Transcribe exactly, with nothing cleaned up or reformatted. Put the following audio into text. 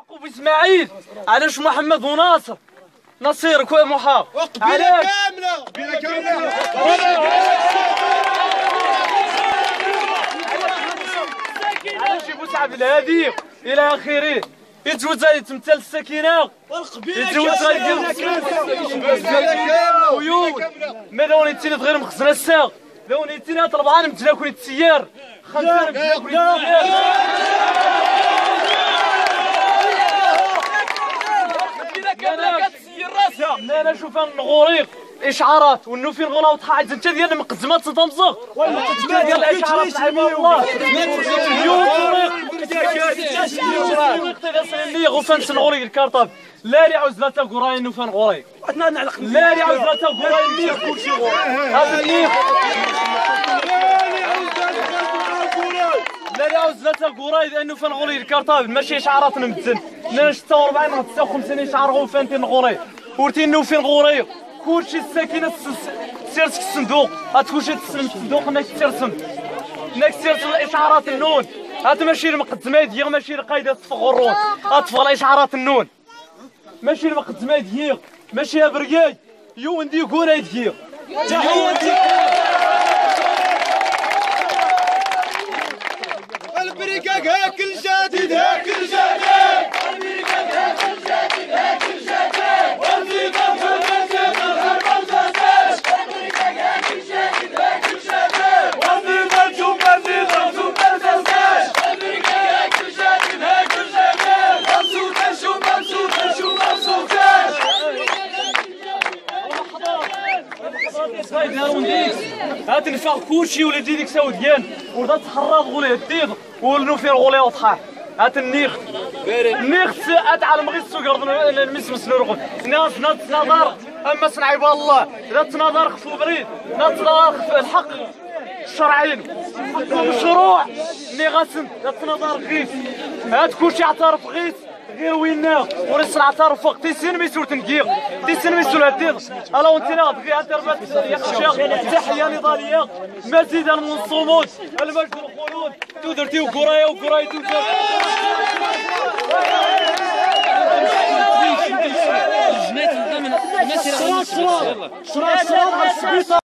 يعقوب اسماعيل علاش محمد وناصر نصير كوي محا قبيله كامله قبيله كامله علاش بوسعد الهادي الى اخره يتجوز يتمثل السكينه يتجوز ويود ما لوني تيني غير مخزنه الساق لوني تيني طلبان متنا كون التسيار خمسه متنا كون لا لا شوف الغوريق اشعارات والنوفين غلاو طحاعت انت ديال المقدمات تنمزغ والمقدمات ديال الاشعارات عباد الله اليوم غوريق اللي غوفان سنغوريق الكارطاب لا لي عاوز لا تا غوراي نوفان غوريق لا لي عاوز لا تا غوراي النيخ كلشي غوريق هذا النيخ لا لي عاوز لا تا غوراي لانه فان غوريق الكارطاب ماشي اشعارات نمتن لا ستة وأربعين ستة وخمسين اشعار غوفان تين غوريق ورتينو فين غوريق كلشي الساكنه تسيرسك الصندوق غتكلشي تسلم الصندوق انك ترسم انك ترسم الاشعارات النون هاد ماشي المقدمات ديال ماشي القايده تفغرون غتفغ الاشعارات النون ماشي المقدمات ديال ماشي بركاي يو ندي كونا ديال البريكاك هاك الجديد هاك الجديد البريكاك هاك الجديد هاك الجديد والنظام في المنطقه الحرب الجزائر البريكاك هاك الجديد هاك الجديد والنظام شوف النظام شوف الجزائر البريكاك هاك الجديد هاك الجديد مبسوطه شوف مبسوطه شوف مبسوطه هات نفاق كلشي ولدي ديك سوديان وردا تحرض غولي الديض والنوفير غولي وطحاح هات النيخ النيخ اتعلم غير السوق المسمس نرغب ناس ناس نظر اما صنعيب الله لا تنظر خفو بريد لا تنظر خفو الحق الشرعين المشروع اللي غاسم لا تنظر غيث هات كلشي اعترف غيث غير وينا ورسل اعترف وقت تيسين ميسور تنقيق تيسين ميسور هدير الا وانت لا تبغي انترفات يا خشاق تحيه نضاليه مزيدا من الصمود المجد والخلود تودرتي وكرايه وكرايه تودر الجنات من الناس اللي